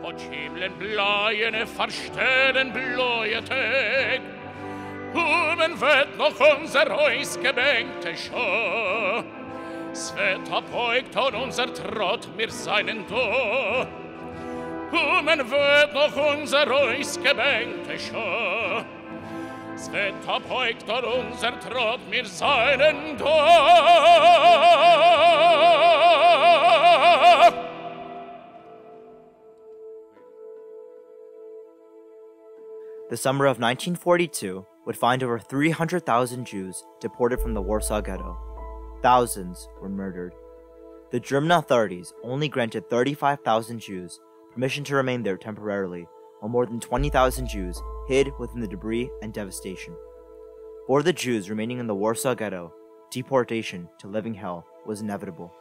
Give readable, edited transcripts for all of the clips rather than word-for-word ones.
Od himlen blajene verstehen blåje teg. Men vet noch unser Reus gebänkte Schau. Sveta beugt an unser Trott mir seinen Do. Men vet noch unser Reus gebänkte Schau. Sveta beugt an unser Trott mir seinen Do. The summer of 1942 would find over 300,000 Jews deported from the Warsaw Ghetto. Thousands were murdered. The German authorities only granted 35,000 Jews permission to remain there temporarily, while more than 20,000 Jews hid within the debris and devastation. For the Jews remaining in the Warsaw Ghetto, deportation to living hell was inevitable.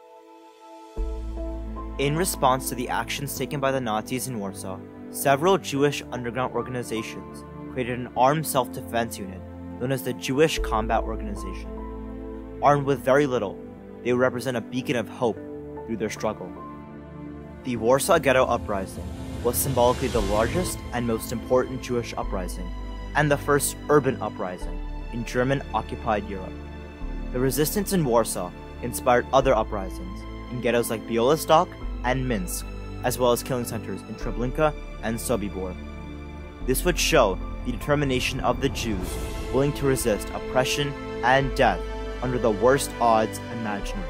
In response to the actions taken by the Nazis in Warsaw, several Jewish underground organizations created an armed self-defense unit known as the Jewish Combat Organization. Armed with very little, they would represent a beacon of hope through their struggle. The Warsaw Ghetto Uprising was symbolically the largest and most important Jewish uprising, and the first urban uprising in German-occupied Europe. The resistance in Warsaw inspired other uprisings in ghettos like Białystok and Minsk, as well as killing centers in Treblinka and Sobibor. This would show the determination of the Jews willing to resist oppression and death under the worst odds imaginable.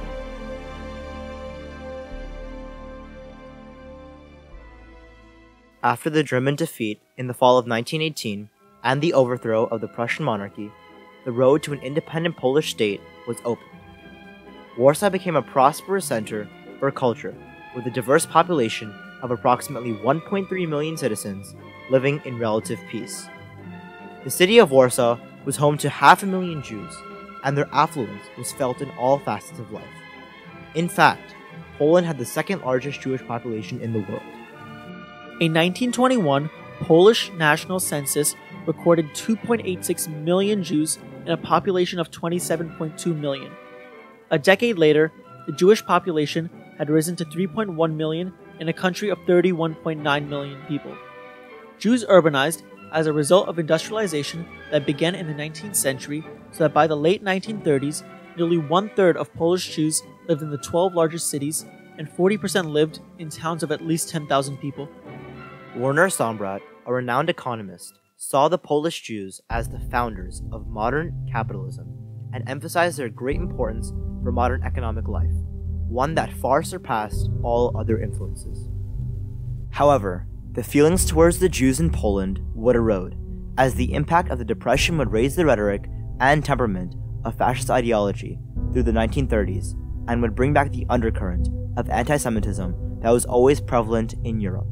After the German defeat in the fall of 1918 and the overthrow of the Prussian monarchy, the road to an independent Polish state was opened. Warsaw became a prosperous center for culture, with a diverse population of approximately 1.3 million citizens living in relative peace. The city of Warsaw was home to 500,000 Jews, and their affluence was felt in all facets of life. In fact, Poland had the second largest Jewish population in the world. A 1921 Polish national census recorded 2.86 million Jews in a population of 27.2 million. A decade later, the Jewish population had risen to 3.1 million in a country of 31.9 million people. Jews urbanized as a result of industrialization that began in the 19th century, so that by the late 1930s, nearly one-third of Polish Jews lived in the 12 largest cities, and 40% lived in towns of at least 10,000 people. Werner Sombrat, a renowned economist, saw the Polish Jews as the founders of modern capitalism and emphasized their great importance for modern economic life, one that far surpassed all other influences. However, the feelings towards the Jews in Poland would erode, as the impact of the Depression would raise the rhetoric and temperament of fascist ideology through the 1930s and would bring back the undercurrent of anti-Semitism that was always prevalent in Europe.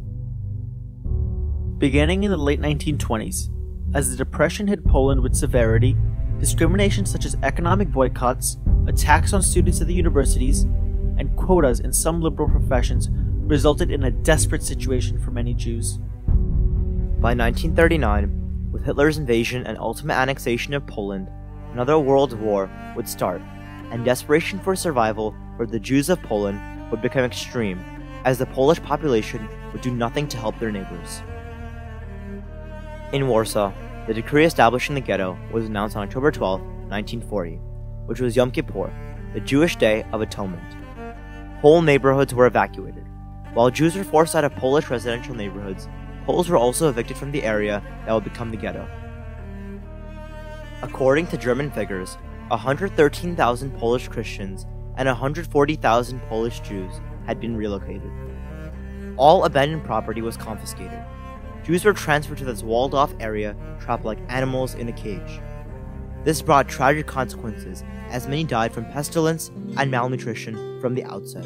Beginning in the late 1920s, as the Depression hit Poland with severity, discrimination such as economic boycotts, attacks on students at the universities, and quotas in some liberal professions resulted in a desperate situation for many Jews. By 1939, with Hitler's invasion and ultimate annexation of Poland, another world war would start, and desperation for survival for the Jews of Poland would become extreme, as the Polish population would do nothing to help their neighbors. In Warsaw, the decree establishing the ghetto was announced on October 12, 1940, which was Yom Kippur, the Jewish Day of Atonement. Whole neighborhoods were evacuated. While Jews were forced out of Polish residential neighborhoods, Poles were also evicted from the area that would become the ghetto. According to German figures, 113,000 Polish Christians and 140,000 Polish Jews had been relocated. All abandoned property was confiscated. Jews were transferred to this walled-off area, trapped like animals in a cage. This brought tragic consequences, as many died from pestilence and malnutrition from the outset.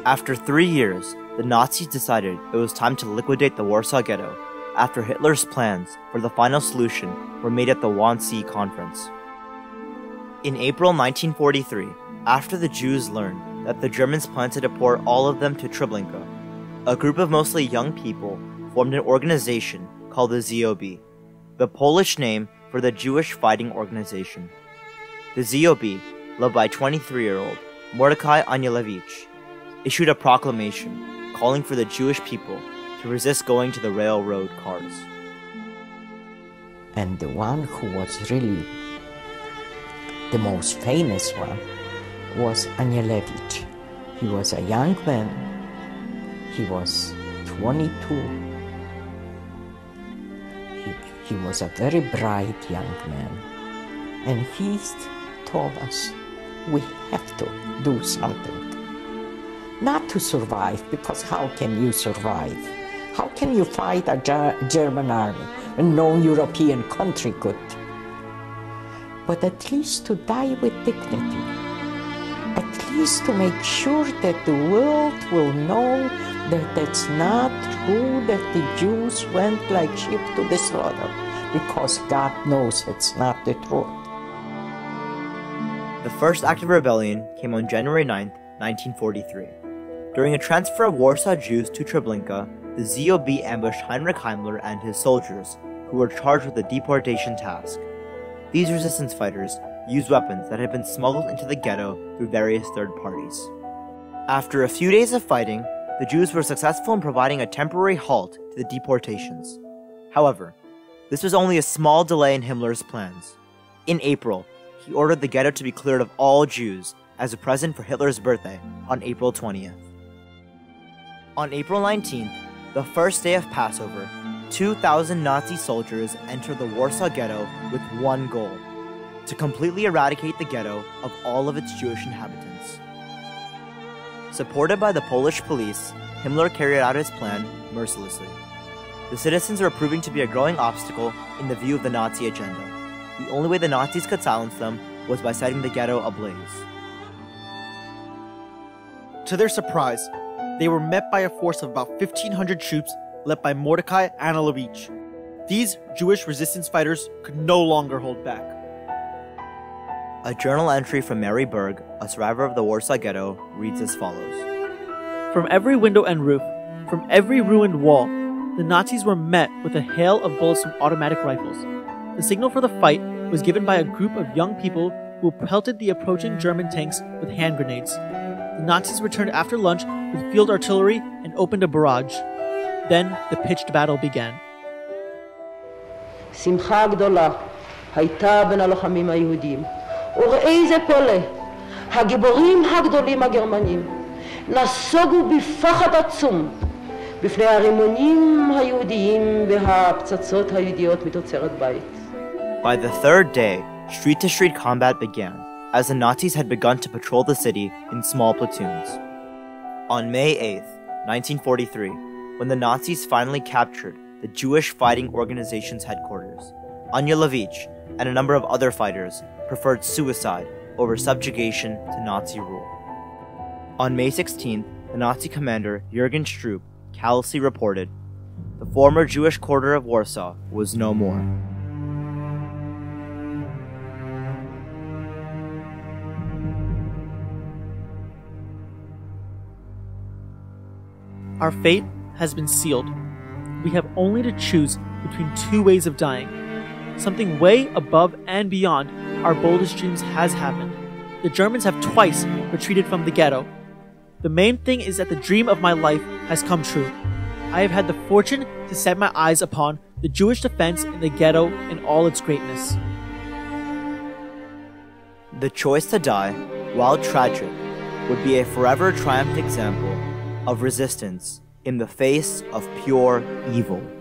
After 3 years, the Nazis decided it was time to liquidate the Warsaw Ghetto after Hitler's plans for the final solution were made at the Wannsee Conference. In April 1943, after the Jews learned that the Germans planned to deport all of them to Treblinka, a group of mostly young people formed an organization called the ZOB, the Polish name for the Jewish Fighting Organization. The ZOB, led by 23-year-old Mordecai Anielewicz, issued a proclamation calling for the Jewish people to resist going to the railroad cars. And the one who was really the most famous one was Anielewicz. He was a young man. He was 22. He was a very bright young man. And he told us, we have to do something. Not to survive, because how can you survive? How can you fight a German army when no European country could? But at least to die with dignity. At least to make sure that the world will know that it's not true that the Jews went like sheep to the slaughter, because God knows it's not the truth. The first act of rebellion came on January 9, 1943. During a transfer of Warsaw Jews to Treblinka, the ZOB ambushed Heinrich Himmler and his soldiers, who were charged with the deportation task. These resistance fighters used weapons that had been smuggled into the ghetto through various third parties. After a few days of fighting, the Jews were successful in providing a temporary halt to the deportations. However, this was only a small delay in Himmler's plans. In April, he ordered the ghetto to be cleared of all Jews as a present for Hitler's birthday on April 20th. On April 19th, the first day of Passover, 2,000 Nazi soldiers entered the Warsaw Ghetto with one goal: to completely eradicate the ghetto of all of its Jewish inhabitants. Supported by the Polish police, Himmler carried out his plan mercilessly. The citizens were proving to be a growing obstacle in the view of the Nazi agenda. The only way the Nazis could silence them was by setting the ghetto ablaze. To their surprise, they were met by a force of about 1,500 troops led by Mordecai Anielewicz. These Jewish resistance fighters could no longer hold back. A journal entry from Mary Berg, a survivor of the Warsaw Ghetto, reads as follows. From every window and roof, from every ruined wall, the Nazis were met with a hail of bullets from automatic rifles. The signal for the fight was given by a group of young people who pelted the approaching German tanks with hand grenades. The Nazis returned after lunch with field artillery and opened a barrage. Then the pitched battle began. שמחה גדולה הייתה בין הלוחמים היהודים, וראי זה פלא, הגיבורים הגדולים הגרמנים נסוגו בפחד עצום בפני הרימונים היהודיים והפצצות היהודיות מתוצרת בית. By the third day, street-to-street combat began, as the Nazis had begun to patrol the city in small platoons. On May 8, 1943, when the Nazis finally captured the Jewish Fighting Organization's headquarters, Anielewicz and a number of other fighters preferred suicide over subjugation to Nazi rule. On May 16th, the Nazi commander Jürgen Stroop callously reported, "The former Jewish quarter of Warsaw was no more." Our fate has been sealed. We have only to choose between two ways of dying. Something way above and beyond our boldest dreams has happened. The Germans have twice retreated from the ghetto. The main thing is that the dream of my life has come true. I have had the fortune to set my eyes upon the Jewish defense in the ghetto in all its greatness. The choice to die, while tragic, would be a forever triumphant example of resistance in the face of pure evil.